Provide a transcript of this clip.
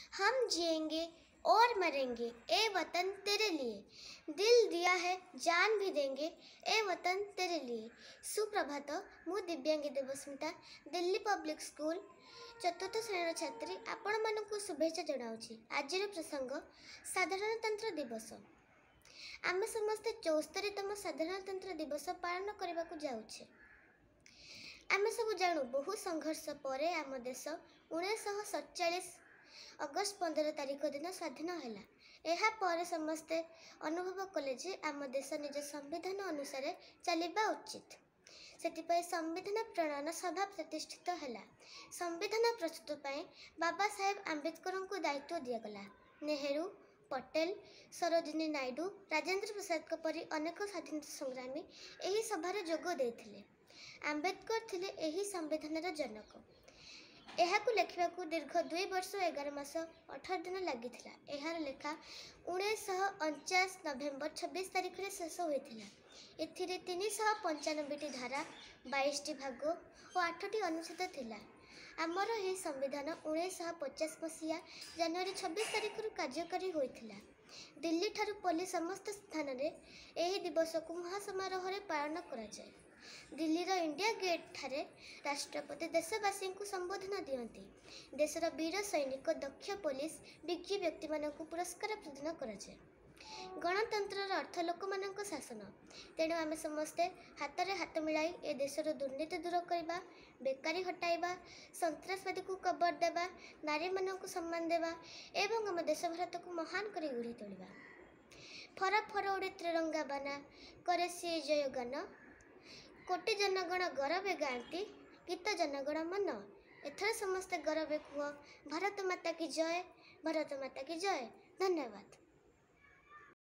हम जिएंगे और मरेंगे ए वतन तेरे लिए, दिल दिया है जान भी देंगे ए वतन तेरे लिए। सुप्रभात, मु दिव्यांगी देवस्मिता, दिल्ली पब्लिक स्कूल चतुर्थ श्रेणी छात्री आपण मानकु शुभेच्छा जनाऊछि। आजिर प्रसंग साधारणतंत्र दिवस। आमे समस्ते 74तम साधारणतंत्र दिवस पालन करने को जाउछे। आमे सब जानू बहु संघर्ष पर आम देश 1947 अगस्त 15 तारिख दिन स्वाधीन है। यह पर समस्ते अनुभव कले जे आम देश निज संविधान अनुसार चलवा उचित। से संविधान प्रणयन सभा प्रतिष्ठित है। संविधान प्रस्तुत पर बाबा साहेब आंबेडकर को दायित्व दिगला। नेहरू, पटेल, सरोजिनी नायडू, राजेंद्र प्रसाद परी अनेक स्वाधीनता संग्रामी यही सभार जोग देते। आंबेडकर थिले एही संविधानर जनक। एहाकु लेखिबाकु दीर्घ 2 वर्ष 11 मास 18 दिन लागिथिला। एहार लेखा 1949 नवेम्बर 26 तारिख रे शेष होइथिला। एथिरे 395 धारा, 22 भाग और 8 अनुच्छेद थिला। आमर एही संविधान 1950 मसीहा जनवरी 26 तारिख रु कार्यकारी होइथिला। दिल्ली ठारू पल्ली समस्त स्थान रे एही दिवस को महासमारोह रे पालन करा जाय। दिल्लीर इंडिया गेट ठारे राष्ट्रपति देशवासी को संबोधन दियंती। देशर वीर सैनिक, दक्ष पुलिस, विज्ञ व्यक्ति मानक पुरस्कार प्रदान कराए। गणतंत्र अर्थ लोक मानक शासन। तेणु आम समस्ते हाथ में हाथ मिलाई ए देशर दुर्नीति दूर करवा, बेकारी हटाइबा, सन्त्रासवादी को कबर देवा, नारी मानक सम्मान देवा एवं आम देश भारत को महान कर गढ़ी तोलिबा। फर फर उड़े त्रिरंगा बाना, करे सी जय गान, कोटि जनगण गौरवे गाती, गीत जनगण मन। एथर समस्ते गौरवे कुह भारत माता की जय, भारत माता की जय। धन्यवाद।